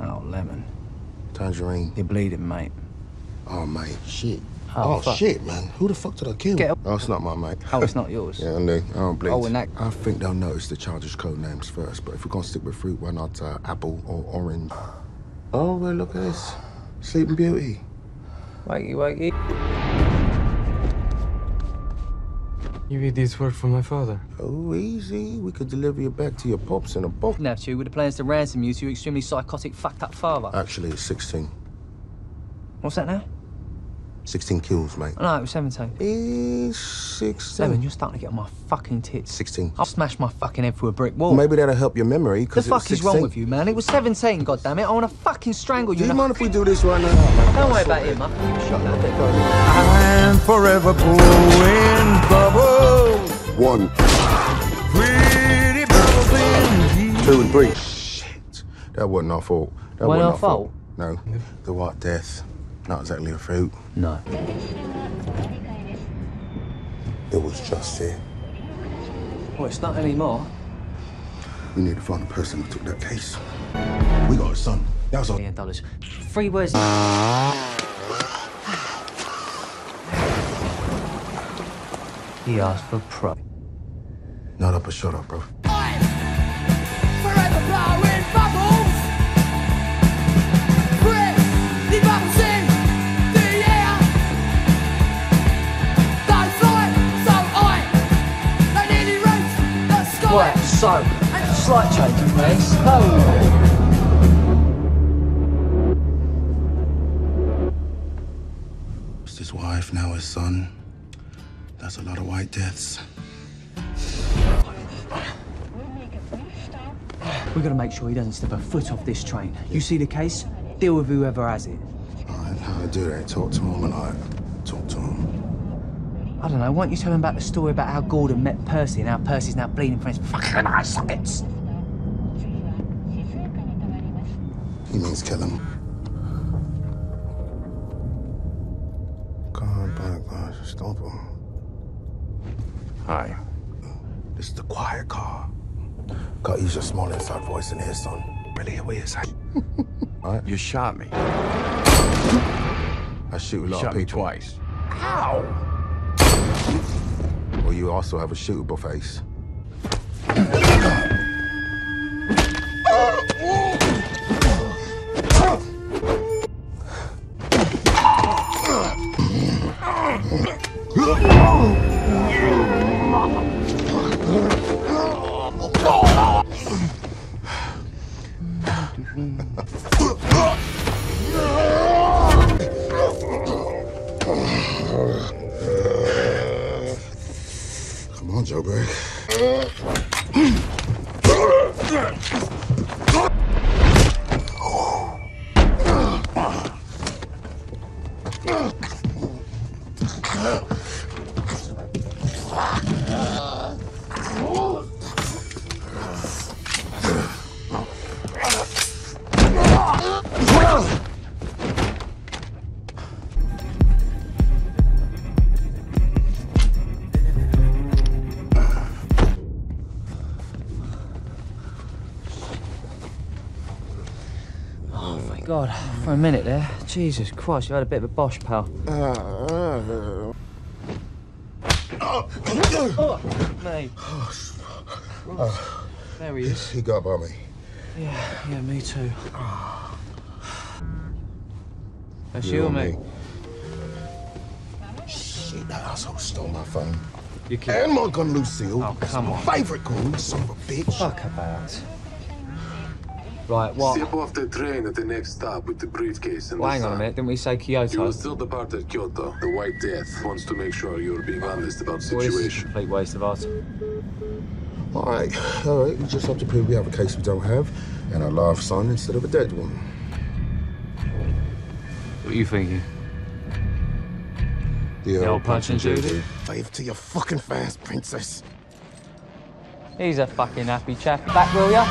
Oh, lemon. Tangerine. You're bleeding, mate. Oh, mate, shit. Oh, shit, man. Who the fuck did I kill? Get up. Oh, it's not my mate. Oh, it's not yours? Yeah, I know. I don't bleed. Oh, and that... I think they'll notice the childish code names first, but if we're gonna stick with fruit, why not apple or orange? Oh, well, look at this. Sleeping Beauty. Wakey, wakey. You read this work from my father? Oh, easy. We could deliver you back to your pops in a box. Kidnapped you with the plans to ransom you to your extremely psychotic, fucked-up father. Actually, it's 16. What's that now? 16 kills, mate. Oh, no, it was 17. It's 16. Lemon, you're starting to get on my fucking tits. 16. I'll smash my fucking head through a brick wall. Maybe that'll help your memory, because the fuck is wrong with you, man? It was 17, goddammit. I want to fucking strangle you. Do you mind if we do this right now? Don't worry about him, man. Shut up. I'm forever blowing bubbles. 1, Pretty bubbles in 2, and 3. Shit. That wasn't our fault. That Wasn't wasn't our fault? No. The White Death. Not exactly a fruit. No. It was just it. Well, it's not anymore. We need to find the person who took that case. We got a son. That was all. $1 million. 3 words. He asked for pro. Not up or shut up, bro. Forever blowing bubbles. Pretty bubbles in the air. They fly so high, they nearly reach the sky. Right, so, slight change of pace. Oh. It's his wife, now his son. That's a lot of white deaths. We've got to make sure he doesn't step a foot off this train. You see the case? Deal with whoever has it. All right, how to do that? Talk to him and talk to him. I don't know, why don't you tell him about the story about how Gordon met Percy and how Percy's now bleeding from his fucking eye sockets? He means kill him. God, by God, stop him. Hi. This is the quiet car. Gotta use your small inside voice in here, son. Really, we is. All right? You shot me. I shoot a You lot shot of me people. twice. Ow! Well, you also have a shootable face. Come on, Joe Berg. God, for a minute there. Jesus Christ, you had a bit of a bosh, pal. Mate. There he is. He got by me. Yeah, me too. That's You you or and me? Shit, that asshole stole my phone. You killed And my gun, Lucille. Oh, come on. Favorite gun, son of a bitch. Fuck about. Right, what? Step off the train at the next stop with the briefcase and Well, the hang on a sign. minute, didn't we say You Kyoto? will still depart at Kyoto. The White Death wants to make sure you're being honest about the Well, this is a situation. complete waste of our time. All right. We just have to prove we have a case we don't have and a live son instead of a dead one. What are you thinking? The old Punch and Judy? Wave to your fucking fans, princess. He's a fucking happy chap. Back, will ya?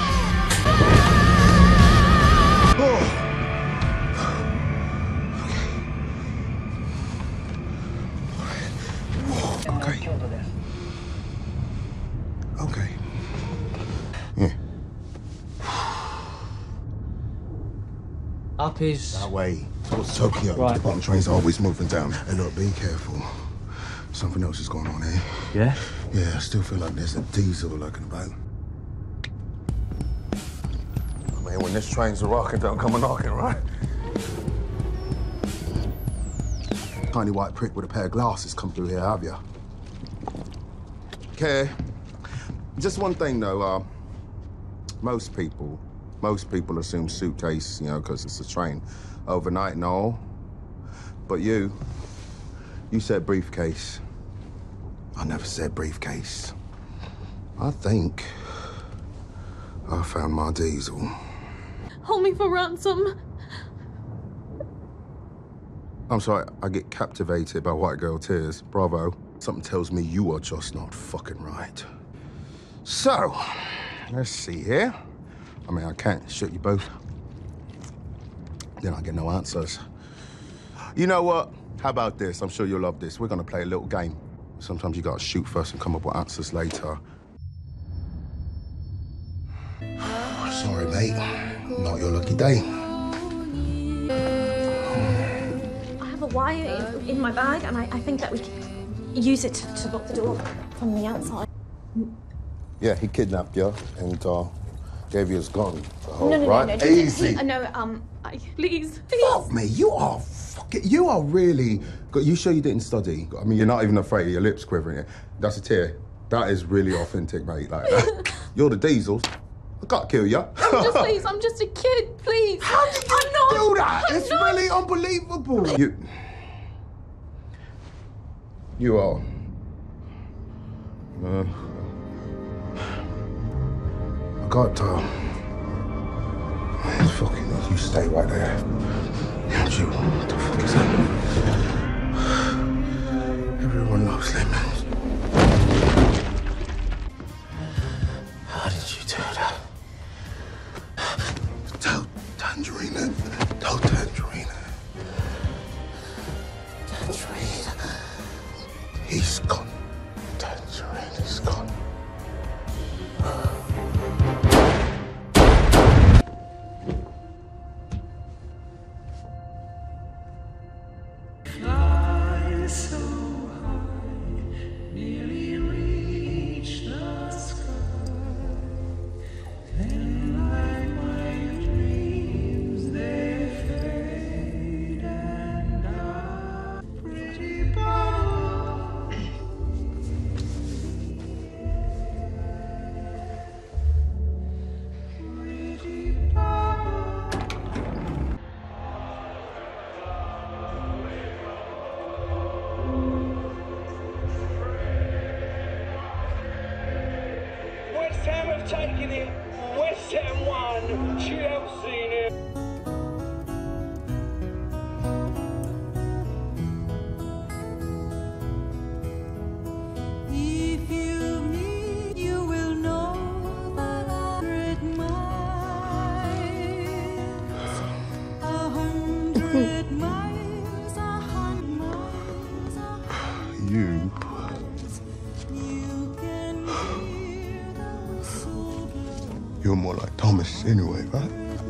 Okay. Okay. Yeah. Up is... That way. Towards Tokyo. Right. The bottom train's always moving down. Hey, look, be careful. Something else is going on here. Yeah? Yeah, I still feel like there's a diesel lurking about. I mean, when this train's a rocking, don't come a knocking, right? Tiny white prick with a pair of glasses come through here, have you? Okay. Just one thing, though. Most people assume suitcase, you know, because it's a train overnight and all. But you said briefcase. I never said briefcase. I think I found my diesel. Hold me for ransom. I'm sorry, I get captivated by white girl tears. Bravo. Something tells me you are just not fucking right. So, let's see here. I mean, I can't shoot you both. Then I get no answers. You know what? How about this? I'm sure you'll love this. We're gonna play a little game. Sometimes you gotta shoot first and come up with answers later. Sorry, mate. Not your lucky day. I have a wire in my bag, and I think that we can use it to lock the door from the outside. Yeah, he kidnapped you and gave you his gun to hold, No, right? Easy. Please. Fuck me, you are really good. You sure you didn't study? I mean, you're not even afraid, your lips quivering. That's a tear. That is really authentic, mate. Like that. You're the diesels. I can't kill you. I'm just a kid, please. How did you do that? It's really unbelievable. You are. I got it's fucking. You stay right there. And you, what the fuck is that? Everyone loves lemons. How did you do that? Tell Tangerine. Tell Tangerine. Tangerine. He's gone. Tangerine is gone. West Ham have taken it. West Ham won. Chelsea nil. If you meet, you will know that 100 miles, 100 miles, 100 miles, You. you can hear the whistle blow. You're more like Thomas anyway, right?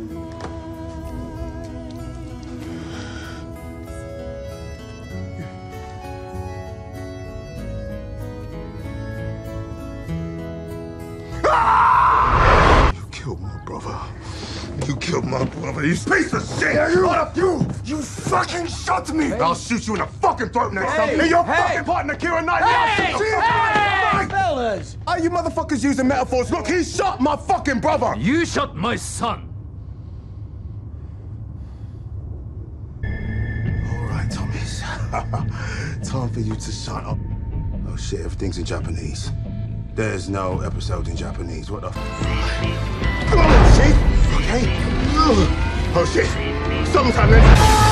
You killed my brother. You killed my brother, you piece of shit! You fucking shot me! Hey. I'll shoot you in the fucking throat next time. And your fucking partner, Keira Knightley! Hey! Fellas! Are you motherfuckers using metaphors? Look, he shot my fucking brother! You shot my son! All right, Thomas. Time for you to shut up. Oh shit, everything's in Japanese. There's no episode in Japanese. What the f? Oh shit! Okay. Oh shit! Something's happening.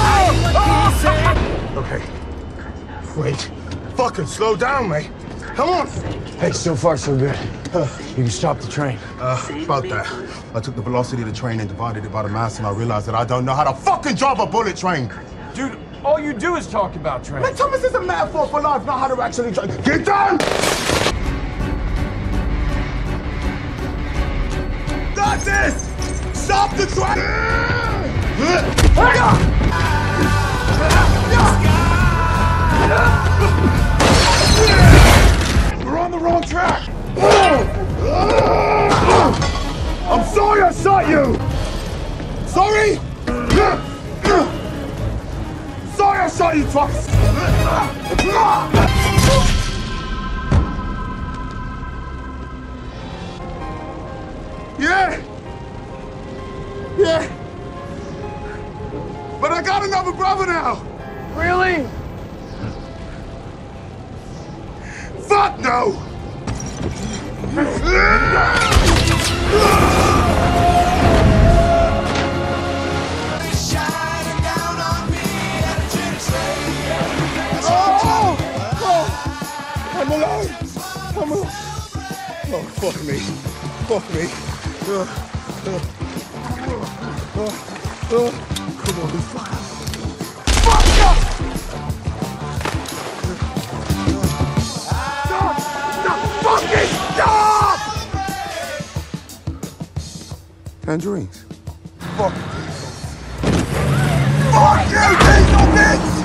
Okay. Wait. Fucking slow down, mate. Come on. Hey, so far so good. You can stop the train. About that. I took the velocity of the train and divided it by the mass, and I realized that I don't know how to fucking drive a bullet train. Dude, all you do is talk about trains. Man, Thomas is a metaphor for life, not how to actually drive. Get down! That's it! Stop the train! We're on the wrong track! I'm sorry I shot you! Sorry? Sorry I shot you twice! Yeah! Yeah! But I got another brother now! Really? Fuck no! I'm alive! I'm alive! Oh, fuck me. Fuck me. Come on, fuck. Fuck up! Stop! Stop! Fucking stop! Tangerines. Fuck. Fuck you, piece of bitch!